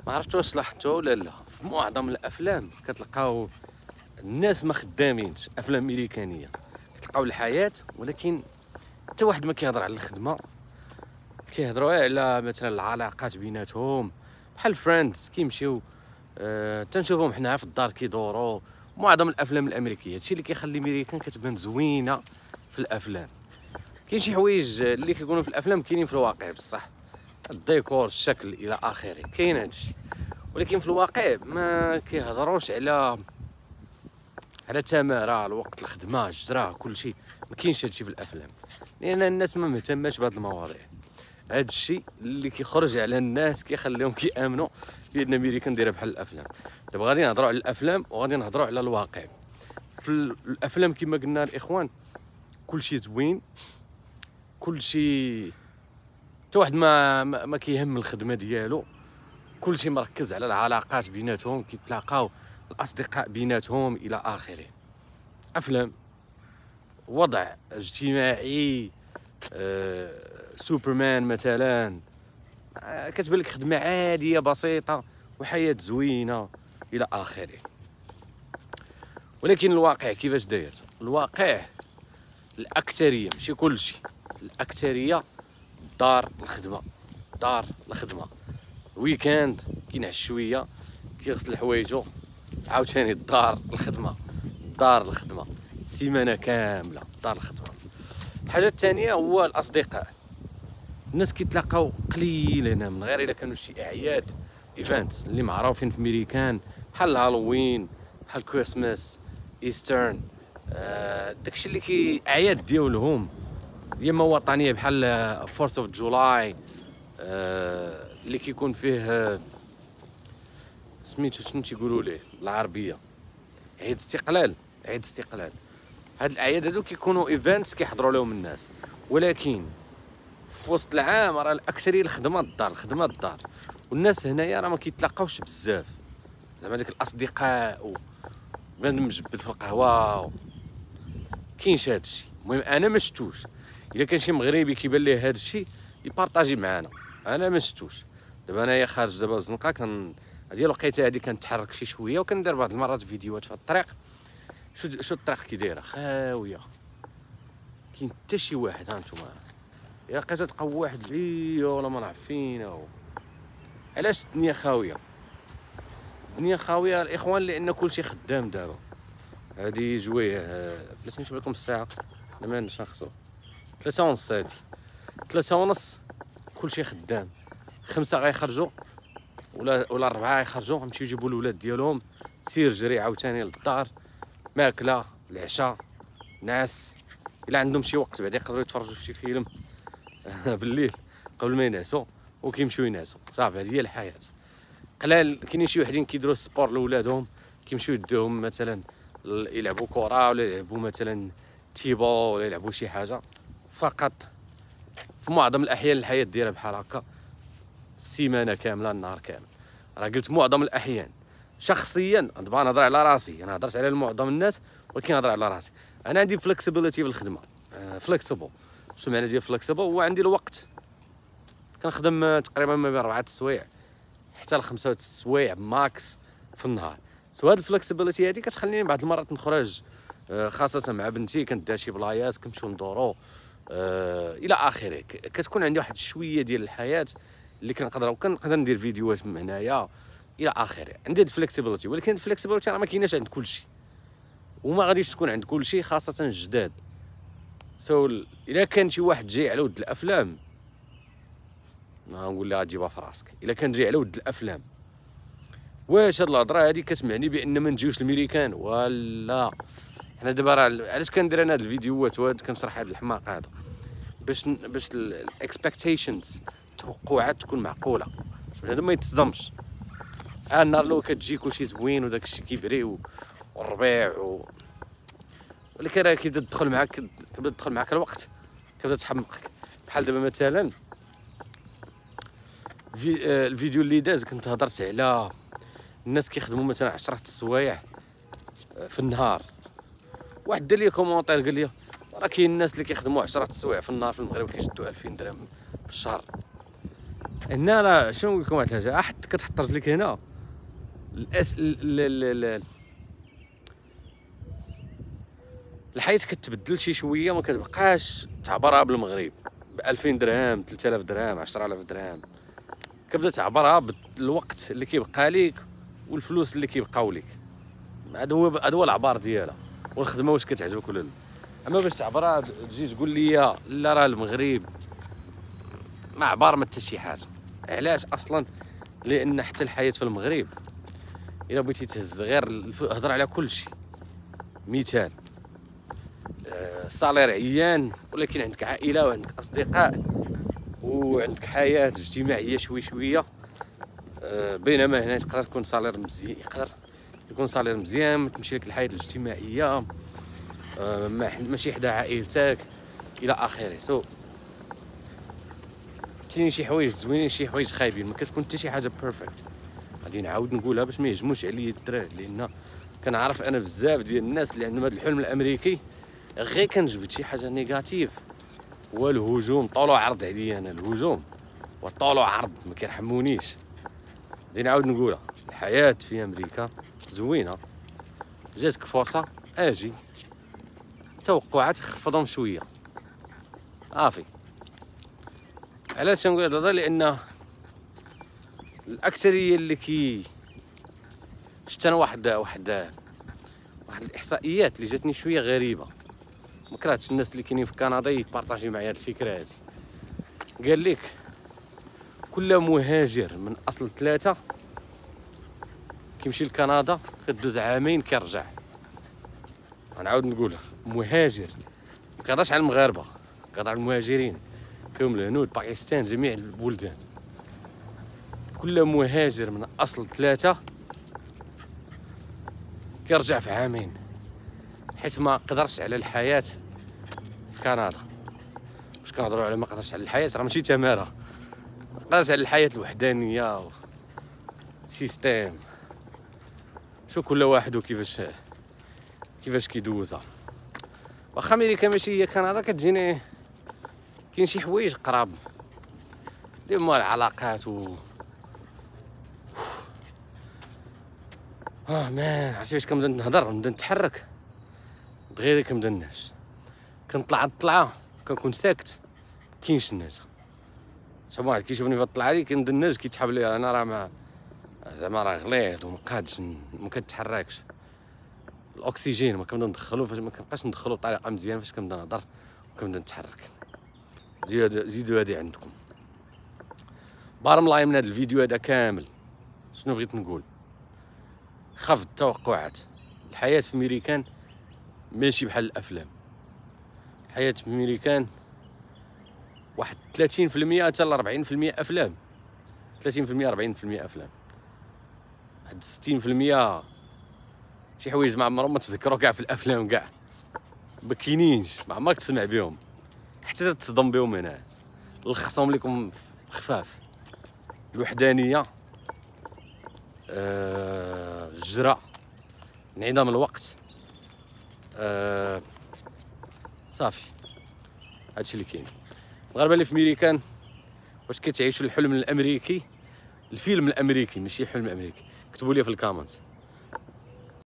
ما عرفتش واش لاحظتوا ولا لا، في معظم الافلام كتلقاو الناس ما خدامينش، افلام امريكانيه كتلقاو الحياه، ولكن حتى واحد ما كيهضر على الخدمه. كيهضروا على مثلا العلاقات بيناتهم بحال فريندز كيمشيو. تنشوفهم حنا في الدار كيدوروا. معظم الافلام الامريكيه هادشي اللي كيخلي امريكان كتبان زوينه في الافلام. كاين شي حوايج اللي كيكونوا في الافلام كاينين في الواقع بصح، الديكور الشكل الى اخره كاين هادشي، ولكن في الواقع ما كيهضروش على تماره الوقت، الخدمه، الجراه، كلشي. ما كاينش هادشي في الافلام لان الناس ما مهتماش بهاد المواضيع. هادشي اللي كيخرج على الناس كيخليهم كيامنوا بان امريكا دايره بحال الافلام. دابا غادي نهضروا على الافلام وغادي نهضروا على الواقع. في الافلام كما قلنا الاخوان كلشي زوين، كلشي حتى واحد ما كيهم الخدمه ديالو، كلشي مركز على العلاقات بيناتهم، كيتلاقاو الاصدقاء بيناتهم الى اخره. افلام وضع اجتماعي، سوبرمان مثلا، كتبان لك خدمه عاديه بسيطه وحياه زوينه الى اخره. ولكن الواقع كيفاش داير؟ الواقع الاكثريه ماشي كلشي، الاكثريه دار الخدمه، دار الخدمه. ويكاند كينعس شويه كيغسل حوايجو، عاوتاني الدار الخدمه، دار الخدمه، سيمانه كامله دار الخدمه. الحاجه الثانيه هو الاصدقاء. الناس كيتلاقاو قليل هنا، من غير الا كانوا شي اعياد ايفنتس اللي معروفين في امريكان بحال هالوين، بحال كريسماس، ايسترن، داكشي اللي اعياد ديالهم يا اما وطنيه بحال فورث اوف جولاي، اللي كيكون فيه سميتو شنو تيقولوا ليه بالعربيه، عيد استقلال. عيد استقلال. هاد الاعياد هادو كيكونوا ايفنتس كيحضروا لهم الناس، ولكن في وسط العام راه الاكثريه الخدمه الدار، الخدمه الدار. والناس هنايا راه ما كيتلاقاوش بزاف، زعما داك الاصدقاء بنادم مجبد في القهوه كاينش هادشي. المهم انا ما شفتوش. الا كان شي مغربي كيبان ليه هادشي يبارطاجي معنا، انا ما شفتوش. دابا انايا خارج دابا الزنقه، هذه الوقيته هذه كنتحرك شي شويه وكندير بعض المرات فيديوهات في الطريق. شو الطريق كي دايره خاويه، كاين حتى شي واحد. ها نتوما الا لقيتو تلقاو واحد بعيد ولا ما نعرف فين. علاش الدنيا خاويه؟ الدنيا خاويه الاخوان لان كلشي خدام دابا. هادي جويه بلاش نشوف لكم الساعه، ما نشخصو 3:30 هادي 3:30 كلشي خدام. 5 غيخرجوا ولا 4 غيخرجوا غيمشيو يجيبوا الولاد ديالهم، سير جري عاوتاني للدار، ماكله، العشاء، نعس. الا عندهم شي وقت بعدا يقدروا يتفرجوا في شي فيلم بالليل قبل ما ينعسوا وكيمشيو ينعسوا. صافي هذه هي الحياه. قلال كاينين شي وحدين كيديروا السبور لولادهم، كيمشيو يدوهم مثلا يلعبوا كره ولا يلعبوا مثلا تيبو ولا يلعبوا شي حاجه. فقط في معظم الاحيان الحياه دايره بحال هكا، السيمانه كامله النهار كامل. راه قلت معظم الاحيان. شخصيا دابا نهضر على راسي، انا هضرت على معظم الناس ولكن نهضر على راسي. انا عندي فلكسبيليتي في الخدمه. فلكسبل، شنو معنى ديال فلكسبل؟ هو عندي الوقت كنخدم تقريبا ما بين 4 السوايع حتى ل 5 السوايع ماكس في النهار. سو هاد الفلكسبيليتي هادي كتخليني بعض المرات نخرج، خاصه مع بنتي كندير شي بلايص كنمشيو ندورو الى اخره. كتكون عندي واحد شويه ديال الحياه اللي كنقدر ندير فيديوهات من هنايا الى اخره. عندي هاد الفلكسبيليتي، ولكن الفلكسبيليتي راه ما كايناش عند كلشي وما غاديش تكون عند كلشي، خاصه الجداد. الا كان شي واحد جاي على ود الافلام نقول لها تجيبها في راسك. الا كان جاي على ود الافلام، واش هاد الهضره هادي كتمعني بان ما نجيوش الميريكان ولا؟ حنا دابا راه علاش كندير انا هاد الفيديوهات وهاد كنشرح هاد الحماق هذا؟ باش الاكسبكتيشنز، التوقعات تكون معقوله، بنادم ما يتصدمش. النهار الاول كتجي كلشي زوين وداك الشيء كيبري والربيع ولكن راه كيبدا يدخل معاك الوقت، كيبدا تحمقك. بحال دابا مثلا الفيديو اللي داز كنت هضرت على الناس كيخدموا مثلا 10 السوايع في النهار. واحد دار لي كومونتير قال لي راه كاين الناس اللي كيخدموا 10 السوايع في النهار في المغرب كيشدوا 2000 درهم في الشهر. هنا راه شنو نقول لكم واحد الحاجه، حتى كتحط رجليك هنا الحياه كتبدل شي شويه، ما كتبقاش تعبرها بالمغرب ب 2000 درهم 3000 درهم 10000 درهم، كتبدا تعبرها بالوقت اللي كيبقى ليك والفلوس اللي كيبقاو ليك. هذا هو العبار ديالها، والخدمه واش كتعجبك ولا لا. اما باش تعبرها تجي تقول لي لا راه المغرب ما عبار ما حتى شي حاجه. علاش اصلا؟ لان حتى الحياه في المغرب الا بغيتي تهز غير هضر على كل شيء. مثال الصالير عيان، ولكن عندك عائله وعندك اصدقاء وعندك حياه اجتماعيه شوي شويه. بينما هنا تقدر تكون صالير مزيان، يقدر يكون صالير مزيان، تمشي لك الحياه الاجتماعيه ماشي حدا عائلتك الى اخره. كاين شي حوايج زوينين شي حوايج خايبين، ما كتكون حتى شي حاجه بيرفكت. غادي نعاود نقولها باش ما يهجموش عليا الدراري، لان كنعرف انا بزاف ديال الناس اللي عندهم هذا الحلم الامريكي غير كنجبد شي حاجه نيجاتيف. هو الهجوم طول عرض عليا انا، الهجوم وطول عرض ما كيرحمونيش. غادي نعاود نقولها، الحياه في امريكا زوينه، جاتك فرصه اجي، توقعات خفضهم شويه صافي. علاش نقول هذا؟ لان الاكثريه اللي شفت انا واحد الاحصائيات اللي جاتني شويه غريبه، ما كرهتش الناس اللي كاينين في كندا يبارطاجي معايا هاد الفكره هادي. قال لك كل مهاجر من اصل 3 كيمشي لكندا كدوز عامين كيرجع. غنعاود نقولها، مهاجر، ما كنهضرش على المغاربه، كنهضر على المهاجرين فيهم الهنود باكستان جميع البلدان. كل مهاجر من اصل 3 كيرجع في عامين، حيت ما قدرش على الحياه في كندا. واش كنهضروا على ما قدرش على الحياه؟ راه ماشي تماره، ما قدرش على الحياه الوحدانيه سيستيم. شو كل واحد وكيفاش كيدوزها. واخا امريكا ماشي هي كندا، كتجيني كاين شي حوايج قراب اللي هما العلاقات مان. عرفتي فاش كنبدا نهضر نبدا نتحرك دغيا كنبدا نعس، كنطلع الطلعه كنكون ساكت كاينش الناس. شحال واحد كيشوفني في الطلعه هادي كنبدا الناس كيتحاب لي، انا راه زعما راه غليظ ومقادش ما كنتحركش. الاكسجين ما كنبدا ندخلو، فاش ما كنبقاش ندخلو بطريقه مزيانه فاش كنبدا نهضر وكنبدا نتحرك. زيدوا هادي عندكم. بارم لاين من هذا الفيديو هذا كامل شنو بغيت نقول؟ خفض التوقعات. الحياه في امريكان ماشي بحال الافلام. الحياه في امريكان واحد 30% حتى ل 40% افلام، 30% 40% افلام، واحد 60% شي حوايج ما عمرهم ما تذكروا كاع في الافلام، كاع ما كاينينش، ما عمرك تسمع بهم حتى تصدم بهم. هنا لخصهم لكم خفاف: الوحدانيه، الجرأة، انعدام الوقت، صافي. هادشي اللي كاين. المغاربه اللي في امريكان واش كتعيشوا الحلم الامريكي، الفيلم الامريكي ماشي الحلم الامريكي؟ كتبوا لي في الكومنت.